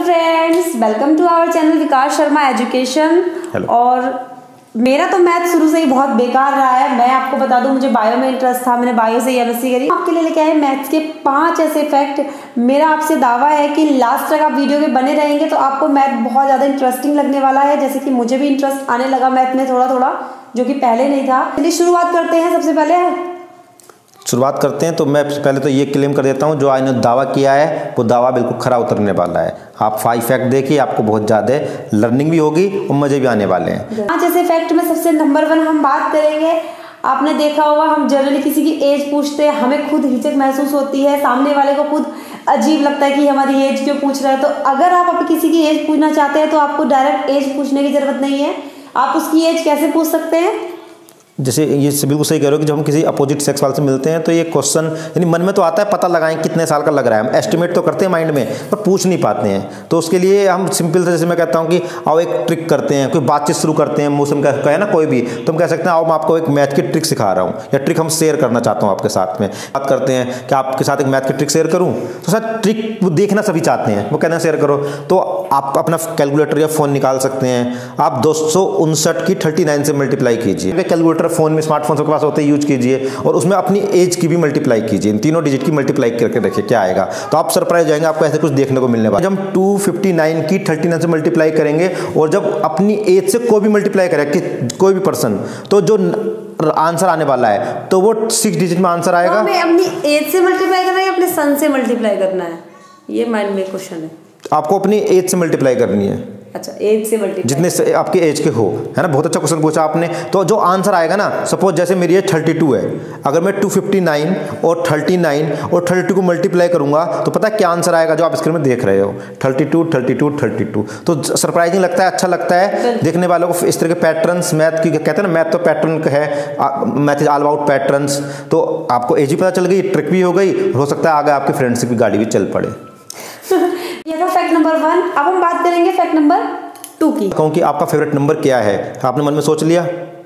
Friends, welcome to our channel Vikas Sharma education. और मेरा तो मैथ शुरू से ही बहुत बेकार रहा है। मैं आपको बता दूं, मुझे बायो में इंटरेस्ट था, मैंने बायो से एमएससी करी। आपके लिए लेके आए मैथ्स के 5 ऐसे फैक्ट। मेरा आपसे दावा है कि लास्ट तक आप वीडियो में बने रहेंगे तो आपको मैथ बहुत ज़्यादा इंटरेस्टिंग लगने वाला है, जैसे कि मुझे भी इंटरेस्ट आने लगा मैथ में थोड़ा थोड़ा, जो कि पहले नहीं था। चलिए शुरुआत करते हैं। सबसे पहले शुरुआत करते हैं तो मैं पहले तो ये क्लेम कर देता हूँ, जो आइने दावा किया है वो दावा बिल्कुल खरा उतरने वाला है। आप 5 फैक्ट देखिए, आपको बहुत ज़्यादा लर्निंग भी होगी और मज़े भी आने वाले हैं। 5 ऐसे फैक्ट में सबसे नंबर 1 हम बात करेंगे। आपने देखा होगा, हम जनरली किसी की एज पूछते हैं, हमें खुद हिचक महसूस होती है, सामने वाले को खुद अजीब लगता है कि हमारी एज क्यों पूछ रहा है। तो अगर आप किसी की एज पूछना चाहते हैं तो आपको डायरेक्ट एज पूछने की ज़रूरत नहीं है। आप उसकी एज कैसे पूछ सकते हैं? जैसे ये बिल्कुल सही कह रहे हो कि जब हम किसी अपोजिट सेक्स वाले से मिलते हैं तो ये क्वेश्चन यानी मन में तो आता है, पता लगाएं कितने साल का लग रहा है, हम एस्टिमेट तो करते हैं माइंड में, पर पूछ नहीं पाते हैं। तो उसके लिए हम सिंपल से, जैसे मैं कहता हूँ कि आओ एक ट्रिक करते हैं, कोई बातचीत शुरू करते हैं, मौसम का कहे ना कोई भी, तो हम कह सकते हैं आओ मैं आपको एक मैथ की ट्रिक सिखा रहा हूँ, या ट्रिक हम शेयर करना चाहता हूँ आपके साथ में। बात करते हैं कि आपके साथ एक मैथ की ट्रिक शेयर करूँ, तो सर ट्रिक वो देखना सभी चाहते हैं, वो कहते हैं शेयर करो। तो आप अपना कैलकुलेटर या फ़ोन निकाल सकते हैं, आप 259 की 39 से मल्टीप्लाई कीजिए। कैलकुलेटर फ़ोन में, स्मार्टफोन के पास होते हैं, यूज कीजिए और उसमें अपनी एज की भी मल्टीप्लाई कीजिए, इन तीनों डिजिट की मल्टीप्लाई करके देखिए क्या आएगा। तो आप सरप्राइज हो जाएंगे, आपको ऐसे कुछ देखने को मिलने वाला है। जब हम 259 की 39 से मल्टीप्लाई करेंगे और जब अपनी एज से कोई भी मल्टीप्लाई करे, कि कोई भी पर्सन, तो जो आंसर आने वाला है तो वो 6 डिजिट में आंसर आएगा। हमें अपनी एज से मल्टीप्लाई करना है या अपने सन से मल्टीप्लाई करना है, ये माइंड में क्वेश्चन है। आपको अपनी एज से मल्टीप्लाई करनी है। अच्छा, एज से मल्टीप्लाई, जितने से आपके एज के हो, है ना। बहुत अच्छा क्वेश्चन पूछा आपने। तो जो आंसर आएगा ना, सपोज जैसे मेरी एज 32 है, अगर मैं 259 और 39 और 32 को मल्टीप्लाई करूंगा तो पता है क्या आंसर आएगा, जो आप स्क्रीन में देख रहे हो, 32 32 32। तो सरप्राइजिंग लगता है, अच्छा लगता है देखने वालों को। इस तरह के पैटर्न्स मैथ की कहते हैं ना, मैथ तो पैटर्न है, math is all about patterns. तो आपको एज भी पता चल गई, ट्रिक भी हो गई, हो सकता है आगे आपके फ्रेंड्स की गाड़ी भी चल पड़े। ये था फैक्ट नंबर 1। अब हम बात करेंगे फैक्ट नंबर 2 की। कहूँ कि आपका फेवरेट नंबर क्या है, आपने मन में सोच लिया?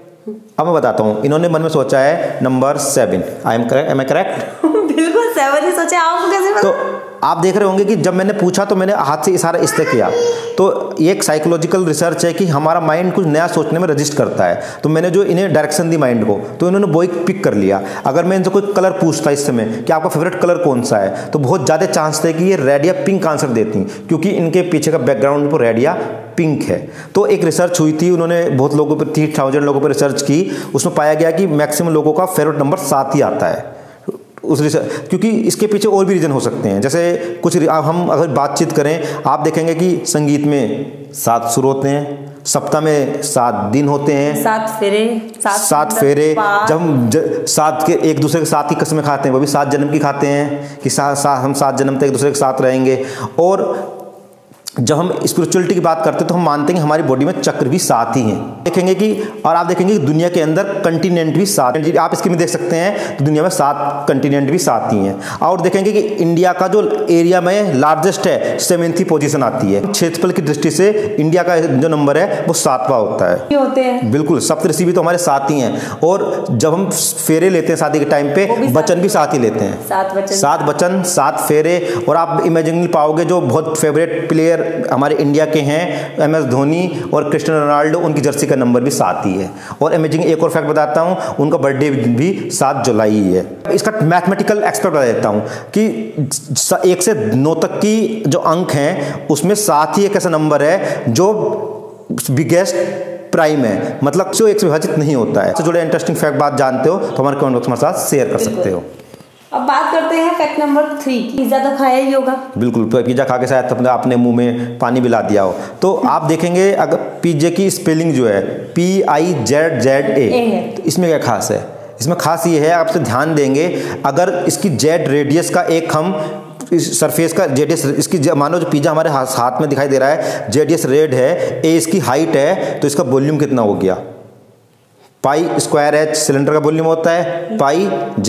अब मैं बताता हूँ, इन्होंने मन में सोचा है नंबर 7। एम आई करेक्ट? बिल्कुल 7 ही सोचा। आपको कैसे पता? तो आप देख रहे होंगे कि जब मैंने पूछा तो मैंने हाथ से इशारा इस तरह किया। तो ये एक साइकोलॉजिकल रिसर्च है कि हमारा माइंड कुछ नया सोचने में रजिस्ट करता है। तो मैंने जो इन्हें डायरेक्शन दी माइंड को, तो इन्होंने वो एक पिक कर लिया। अगर मैं इनसे कोई कलर पूछता इस समय कि आपका फेवरेट कलर कौन सा है, तो बहुत ज़्यादा चांस थे कि ये रेड या पिंक आंसर देती, क्योंकि इनके पीछे का बैकग्राउंड पर रेड या पिंक है। तो एक रिसर्च हुई थी, उन्होंने बहुत लोगों पर 3000 लोगों पर रिसर्च की, उसमें पाया गया कि मैक्सिमम लोगों का फेवरेट नंबर 7 ही आता है उस रिसर्च। क्योंकि इसके पीछे और भी रीज़न हो सकते हैं, जैसे कुछ हम अगर बातचीत करें, आप देखेंगे कि संगीत में 7 सुर होते हैं, सप्ताह में 7 दिन होते हैं, 7 फेरे, 7 फेरे। जब हम 7 के एक दूसरे के साथ ही कसमें खाते हैं, वो भी 7 जन्म की खाते हैं कि हम 7 जन्म तक एक दूसरे के साथ रहेंगे। और जब हम स्पिरिचुअलिटी की बात करते हैं तो हम मानते हैं कि हमारी बॉडी में चक्र भी 7 ही हैं। देखेंगे कि, और आप देखेंगे कि दुनिया के अंदर कंटिनेंट भी 7 हैं। आप इसके में देख सकते हैं तो दुनिया में 7 कंटिनेंट भी 7 ही हैं। और देखेंगे कि इंडिया का जो एरिया में लार्जेस्ट है, 7वीं पोजीशन आती है। क्षेत्रफल की दृष्टि से इंडिया का जो नंबर है वो 7वां होता है। होते हैं बिल्कुल, सप्तऋषि भी तो हमारे 7 ही हैं। और जब हम फेरे लेते हैं शादी के टाइम पे, वचन भी 7 ही लेते हैं। 7 वचन, 7 फेरे। और आप इमेजिन नहीं पाओगे, जो बहुत फेवरेट प्लेयर हमारे इंडिया के हैं, MS धोनी और क्रिस्टियानो रोनाल्डो, उनकी जर्सी का नंबर भी 7 ही है। और अमेजिंग एक और फैक्ट बताता हूं, उनका बर्थडे भी 7 जुलाई ही है। इसका मैथमेटिकल एक्सपर्ट बता देता हूं कि 1 से 9 तक की जो अंक हैं उसमें 7 ही एक ऐसा नंबर है जो बिगेस्ट प्राइम है, मतलब जो 1 से विभाजित नहीं होता है। इससे जुड़े इंटरेस्टिंग फैक्ट बात जानते हो तो हमारे कमेंट बॉक्स में साथ शेयर कर सकते हो। अब बात करते हैं फैक्ट नंबर 3। पिज्जा तो खाया ही होगा। बिल्कुल, पिज्जा खा के शायद आपने मुंह में पानी भी ला दिया हो। तो आप देखेंगे अगर पिज्जे की स्पेलिंग जो है PIZZA, तो इसमें क्या खास है? इसमें खास ये है, आपसे ध्यान देंगे, अगर इसकी जेड रेडियस का एक हम इस सरफेस का जेडियस, इसकी मानो जो पिज्जा हमारे हाथ में दिखाई दे रहा है, जेडियस रेड है, ए इसकी हाइट है, तो इसका वॉल्यूम कितना हो गया? पाई स्क्वायर H सिलेंडर का वॉल्यूम होता है, पाई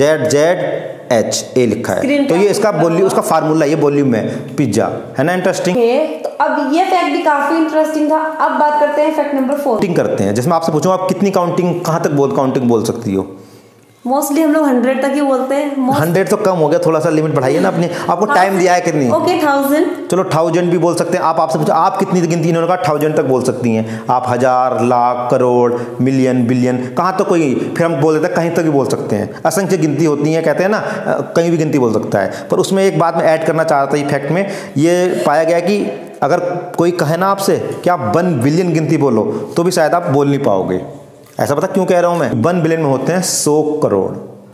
ZH A लिखा है। तो ये इसका वॉल्यूम, उसका फार्मूला, ये वॉल्यूम है पिज्जा, है ना। इंटरेस्टिंग। तो अब ये फैक्ट भी काफी इंटरेस्टिंग था। अब बात करते हैं फैक्ट नंबर 4। काउंटिंग करते हैं, जिसमें आपसे पूछूं आप कितनी काउंटिंग, कहां तक काउंटिंग बोल सकती हो? मोस्टली हम लोग 100 तक ही बोलते हैं। 100 तो कम हो गया, थोड़ा सा लिमिट बढ़ाइए ना अपनी। आपको टाइम दिया है कितनी? ओके 1000। चलो 1000 भी बोल सकते हैं। आप आपसे पूछो आप कितनी गिनती, इन्होंने कहा 1000 तक बोल सकती हैं आप। 1000, लाख, करोड़, मिलियन, बिलियन, कहाँ तो कोई, फिर हम बोल देते हैं कहीं तक भी बोल सकते हैं। असंख्य गिनती होती है, कहते हैं ना, कहीं भी गिनती बोल सकता है। पर उसमें एक बात मैं ऐड करना चाह रहा था, फैक्ट में ये पाया गया कि अगर कोई कहे ना आपसे कि आप 1 बिलियन गिनती बोलो तो भी शायद आप बोल नहीं पाओगे। ऐसा पता क्यों कह रहा हूँ मैं? 1 बिलियन में होते हैं 100 करोड़,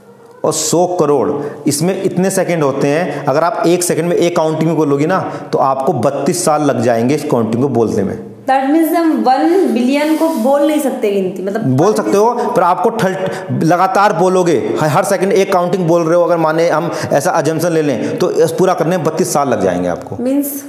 और 100 करोड़ इसमें इतने सेकंड होते हैं। अगर आप 1 सेकंड में एक काउंटिंग में बोलोगी ना तो आपको 32 साल लग जाएंगे इस काउंटिंग को बोलने में। That means हम 1 बिलियन को बोल नहीं सकते गिनती, मतलब बोल सकते हो पर आपको लगातार बोलोगे, हर सेकंड एक काउंटिंग बोल रहे हो। अगर माने हम ऐसा अजम्पशन ले लें तो पूरा करने में 32 साल लग जाएंगे आपको। मीन्स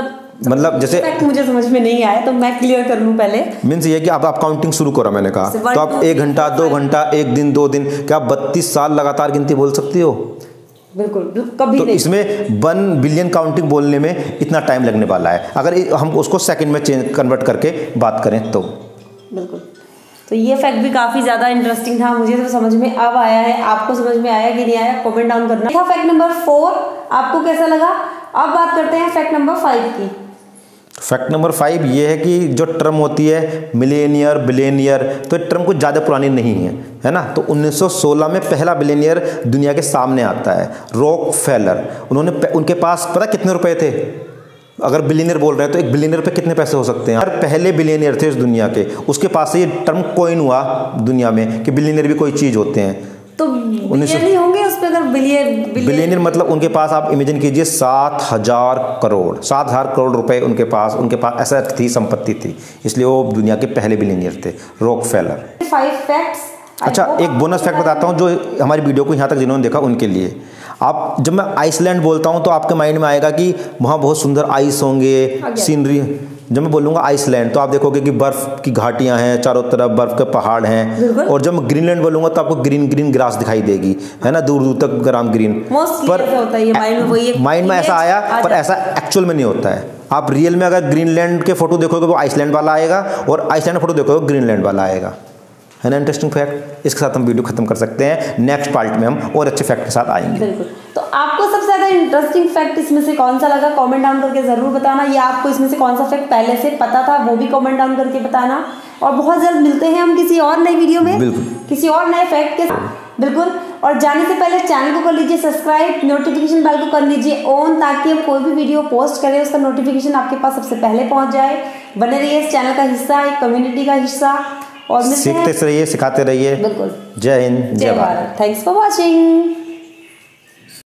मतलब जैसे मुझे समझ में नहीं आया तो मैं क्लियर कर लूं पहले। मीन्स ये कि आप काउंटिंग शुरू करो, मैंने कहा तो आप 1 घंटा 2 घंटा 1 दिन 2 दिन, क्या आप 32 साल लगातार गिनती बोल सकती हो? बिल्कुल कभी तो नहीं। इसमें 1 बिलियन काउंटिंग बोलने में इतना टाइम लगने वाला है, अगर हम उसको सेकंड में कन्वर्ट करके बात करें तो। बिल्कुल, तो ये फैक्ट भी काफ़ी ज़्यादा इंटरेस्टिंग था, मुझे तो समझ में अब आया है। आपको समझ में आया कि नहीं आया, कमेंट डाउन करना। था फैक्ट नंबर 4, आपको कैसा लगा? अब बात करते हैं फैक्ट नंबर 5 की। फैक्ट नंबर 5 ये है कि जो टर्म होती है मिलेनियर, बिलियनियर, तो ये टर्म कुछ ज़्यादा पुरानी नहीं है ना। तो 1916 में पहला बिलियनियर दुनिया के सामने आता है, रॉकफेलर। उनके पास पता कितने रुपए थे? अगर बिलियनियर बोल रहे हैं तो एक बिलियनियर पे कितने पैसे हो सकते हैं? पहले बिलियनियर थे इस दुनिया के, उसके पास से ये टर्म कॉइन हुआ दुनिया में कि बिलियनियर भी कोई चीज़ होते हैं। तो बिलियन ही होंगे उस पे, अगर बिलियनियर मतलब उनके पास आप इमेजिन कीजिए 7000 करोड़, 7000 करोड़ रुपए उनके पास ऐसा थी, संपत्ति थी, इसलिए वो दुनिया के पहले बिलियनियर थे, रॉकफेलर। 5 फैक्ट्स। अच्छा, एक बोनस फैक्ट बताता हूँ जो हमारी वीडियो को यहाँ तक जिन्होंने देखा उनके लिए। आप जब मैं आइसलैंड बोलता हूँ तो आपके माइंड में आएगा कि वहाँ बहुत सुंदर आइस होंगे, सीनरी। जब मैं बोलूँगा आइसलैंड तो आप देखोगे कि बर्फ़ की घाटियाँ हैं, चारों तरफ बर्फ़ के पहाड़ हैं। और जब मैं ग्रीनलैंड बोलूँगा तो आपको ग्रीन ग्रास दिखाई देगी, है ना, दूर दूर तक ग्राम ग्रीन। पर माइंड में ऐसा आया, पर ऐसा एक्चुअल में नहीं होता है। आप रियल में अगर ग्रीनलैंड के फोटो देखोगे वो आइसलैंड वाला आएगा, और आइसलैंड फोटो देखोगे ग्रीनलैंड वाला आएगा, है ना। Interesting fact. इसके साथ हम वीडियो खत्म कर सकते हैं। नेक्स्ट पार्ट में हम और अच्छे फैक्ट के साथ आएंगे। बिल्कुल। तो आपको सबसे ज़्यादा इंटरेस्टिंग फैक्ट इसमें से कौन सा लगा, कमेंट डाउन करके ज़रूर बताना। या आपको इसमें से कौन सा फैक्ट पहले से पता था वो भी कमेंट डाउन करके बताना। और बहुत जल्द मिलते हैं हम किसी और नई वीडियो में, बिल्कुल, किसी और नए फैक्ट के साथ। बिल्कुल। और जाने से पहले चैनल को कर लीजिए सब्सक्राइब, नोटिफिकेशन बेल को कर लीजिए ऑन, ताकि हम कोई भी वीडियो पोस्ट करें उसका नोटिफिकेशन आपके पास सबसे पहले पहुंच जाए। बने रहिए इस चैनल का हिस्सा, एक कम्युनिटी का हिस्सा, और सीखते रहिए, सिखाते रहिए। बिल्कुल। जय हिंद, जय भारत। Thanks for watching.